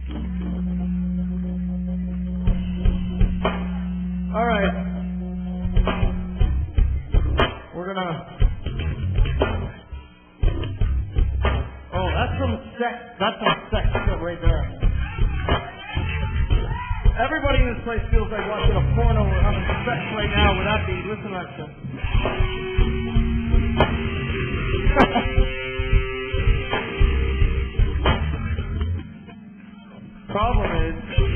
All right. We're gonna... Oh, that's some sex shit right there. Everybody in this place feels like watching a porno or having sex right now with that beat. Listen to that shit. Problem is...